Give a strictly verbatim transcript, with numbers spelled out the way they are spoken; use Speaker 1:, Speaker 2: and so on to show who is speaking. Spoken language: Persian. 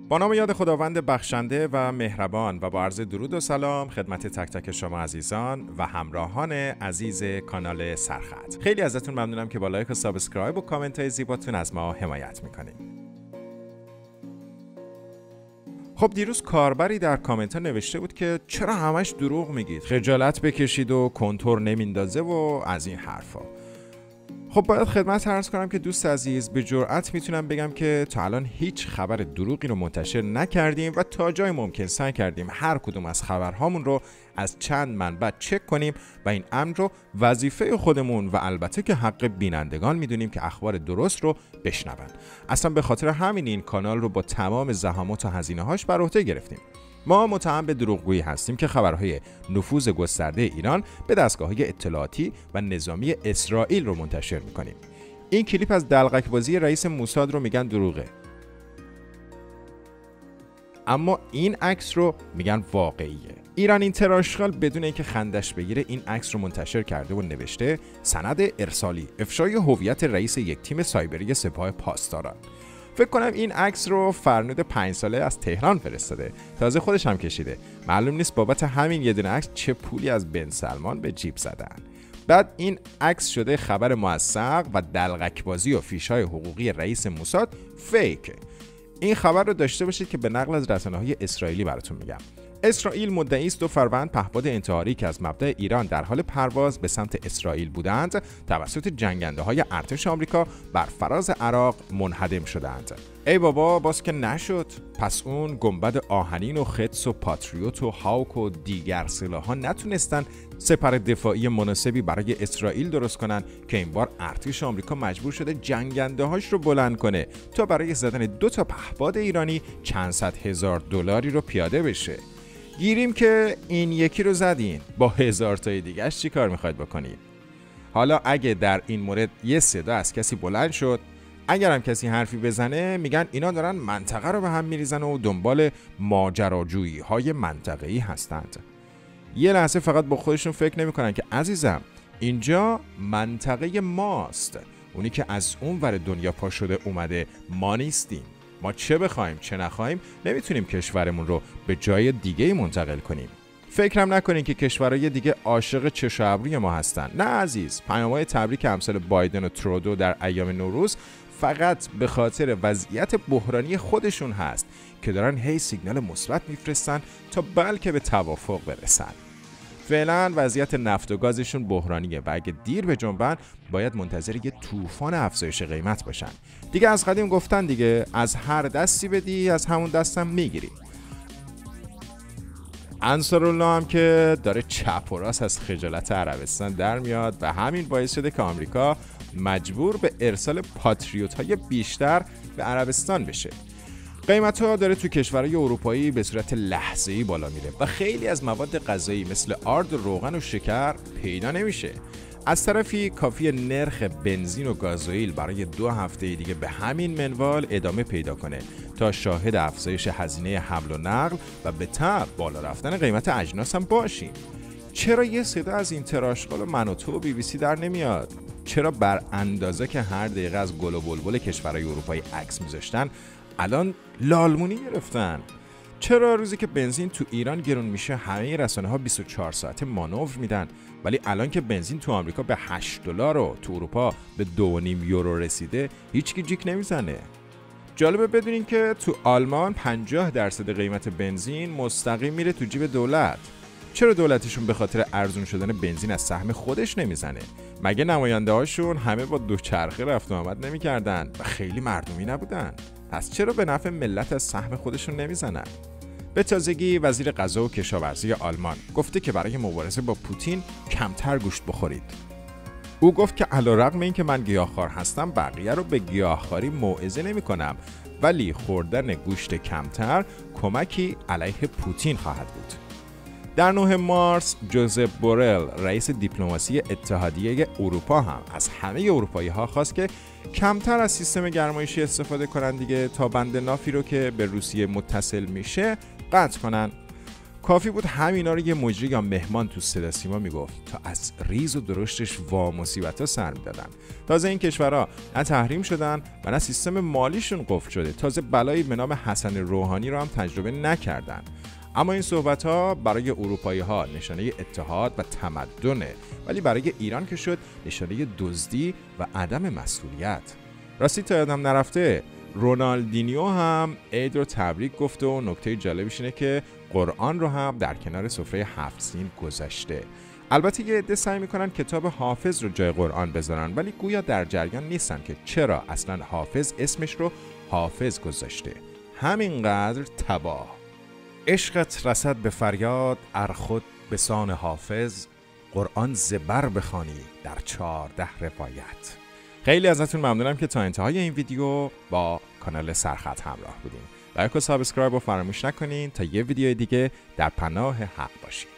Speaker 1: با نام یاد خداوند بخشنده و مهربان و با عرض درود و سلام خدمت تک تک شما عزیزان و همراهان عزیز کانال سرخط. خیلی ازتون ممنونم که با لایک و سابسکرایب و کامنت های زیباتون از ما حمایت میکنید. خب دیروز کاربری در کامنت ها نوشته بود که چرا همش دروغ میگید، خجالت بکشید و کنتور نمیندازه و از این حرفا. خب باید خدمت عرض کنم که دوست عزیز به جرئت میتونم بگم که تا الان هیچ خبر دروغی رو منتشر نکردیم و تا جای ممکن سعی کردیم هر کدوم از خبرهامون رو از چند منبع چک کنیم و این امر رو وظیفه خودمون و البته که حق بینندگان میدونیم که اخبار درست رو بشنون. اصلا به خاطر همین این کانال رو با تمام زحمات و هزینه‌هاش بر عهده گرفتیم. ما متهم به دروغگویی هستیم که خبرهای نفوذ گسترده ایران به دستگاه‌های اطلاعاتی و نظامی اسرائیل رو منتشر می‌کنیم. این کلیپ از دلقک بازی رئیس موساد رو میگن دروغه. اما این عکس رو میگن واقعیه. ایران اینتر آشغال بدون اینکه خندش بگیره این عکس رو منتشر کرده و نوشته سند ارسالی افشای هویت رئیس یک تیم سایبری سپاه پاسداران. فکر کنم این عکس رو فرنود پنج ساله از تهران فرستاده، تازه خودش هم کشیده. معلوم نیست بابت همین یه دونه عکس چه پولی از بن سلمان به جیب زدن. بعد این عکس شده خبر موثق و دلقک بازی و فیش‌های حقوقی رئیس موساد فیک. این خبر رو داشته باشید که به نقل از رسانه‌های اسرائیلی براتون میگم. اسرائیل مدعی است دو فروند پهپاد انتحاری که از مبدأ ایران در حال پرواز به سمت اسرائیل بودند توسط جنگنده‌های ارتش آمریکا بر فراز عراق منهدم شدند. ای بابا باز که نشد. پس اون گنبد آهنین و خدس و پاتریوت و هاوک و دیگر سلاح‌ها نتونستن سپر دفاعی مناسبی برای اسرائیل درست کنن که این بار ارتش آمریکا مجبور شده جنگنده‌هاش رو بلند کنه تا برای زدن دو تا پهپاد ایرانی چند صد هزار دلاری رو پیاده بشه. گیریم که این یکی رو زدین، با هزار تای دیگه‌اش چی کار میخواید بکنید؟ حالا اگه در این مورد یه صدا از کسی بلند شد، اگرم کسی حرفی بزنه میگن اینا دارن منطقه رو به هم میریزن و دنبال ماجراجویی های منطقه‌ای هستند. یه لحظه فقط با خودشون فکر نمیکنن که عزیزم اینجا منطقه ماست، اونی که از اون ور دنیا پا شده اومده ما نیستیم. ما چه بخوایم چه نخوایم نمیتونیم کشورمون رو به جای دیگه منتقل کنیم. فکرم نکنین که کشورهای دیگه عاشق چش و ابروی ما هستن. نه عزیز، پیام‌های تبریک امثال بایدن و ترودو در ایام نوروز فقط به خاطر وضعیت بحرانی خودشون هست که دارن هی سیگنال مثبت میفرستن تا بلکه به توافق برسن. فعلا وضعیت نفت و گازشون بحرانیه و اگه دیر به جنبن باید منتظر یه طوفان افزایش قیمت باشن. دیگه از قدیم گفتن دیگه از هر دستی بدی از همون دستم میگیری. انصارالله هم که داره چپ و راست از خجالت عربستان در میاد و همین باعث شده که آمریکا مجبور به ارسال پاتریوت های بیشتر به عربستان بشه. قیمت ها داره تو کشورهای اروپایی به صورت لحظه‌ای بالا میره و خیلی از مواد غذایی مثل آرد و روغن و شکر پیدا نمیشه. از طرفی کافی نرخ بنزین و گازوئیل برای دو هفته دیگه به همین منوال ادامه پیدا کنه تا شاهد افزایش هزینه حمل و نقل و به تبع بالا رفتن قیمت اجناس هم باشیم. چرا یه صدا از این تراشقال و من و تو و بی بی سی در نمیاد؟ چرا بر اندازه که هر دقیقه از گل و بلبل کشورهای اروپایی عکس میذاشتن الان لالمونی گرفتن؟ چرا روزی که بنزین تو ایران گرون میشه همه رسانه ها بیست و چهار ساعته مانور میدن، ولی الان که بنزین تو آمریکا به هشت دلار و تو اروپا به دو و نیم یورو رسیده هیچکی جیک نمیزنه؟ جالبه بدونین که تو آلمان پنجاه درصد قیمت بنزین مستقیم میره تو جیب دولت. چرا دولتشون به خاطر ارزون شدن بنزین از سهم خودش نمیزنه؟ مگه نماینده هاشون همه با دوچرخه رفت و آمد نمیکردن و خیلی مردمی نبودن؟ پس چرا به نفع ملت از سهم خودشون نمیزنن؟ به تازگی وزیر غذا و کشاورزی آلمان گفته که برای مبارزه با پوتین کمتر گوشت بخورید. او گفت که علیرغم اینکه من گیاهخوار هستم بقیه رو به گیاهخواری موعظه نمی‌کنم، ولی خوردن گوشت کمتر کمکی علیه پوتین خواهد بود. در نه مارس جوزپ بورل رئیس دیپلماسی اتحادیه اروپا هم از همه اروپایی‌ها خواست که کمتر از سیستم گرمایشی استفاده کنن دیگه تا بند نافی رو که به روسیه متصل میشه قطع کنن. کافی بود همینا رو یه مجری یا مهمان تو صدا سیما میگفت تا از ریز و درشتش وا مصیبت‌ها سر میدادن. تازه این کشورها نه تحریم شدن و نه سیستم مالیشون قفل شده، تازه بلایی به نام حسن روحانی رو هم تجربه نکردن. اما این صحبت‌ها برای اروپایی‌ها نشانه اتحاد و تمدنه، ولی برای ایران که شد نشانه دزدی و عدم مسئولیت. راستی تا یادم نرفته رونالدینیو هم عید رو تبریک گفته و نکته جالبش اینه که قرآن رو هم در کنار سفره هفت سین گذاشته. البته یه عده سعی میکنن کتاب حافظ رو جای قرآن بذارن، ولی گویا در جریان نیستن که چرا اصلا حافظ اسمش رو حافظ گذاشته. همینقدر تباه. عشقت رسد به فریاد ار خود به سان حافظ، قرآن زبر بخوانی در چهارده روایت. خیلی ازتون ممنونم که تا انتهای این ویدیو با کانال سرخط همراه بودین. لایک و سابسکرایب رو فراموش نکنین تا یه ویدیو دیگه در پناه حق باشین.